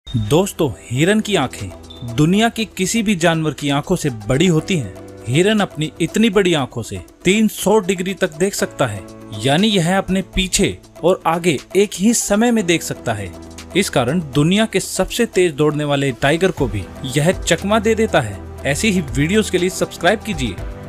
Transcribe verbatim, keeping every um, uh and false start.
दोस्तों, हिरन की आंखें दुनिया की किसी भी जानवर की आंखों से बड़ी होती हैं। हिरन अपनी इतनी बड़ी आंखों से तीन सौ डिग्री तक देख सकता है, यानी यह अपने पीछे और आगे एक ही समय में देख सकता है। इस कारण दुनिया के सबसे तेज दौड़ने वाले टाइगर को भी यह चकमा दे देता है। ऐसी ही वीडियोस के लिए सब्सक्राइब कीजिए।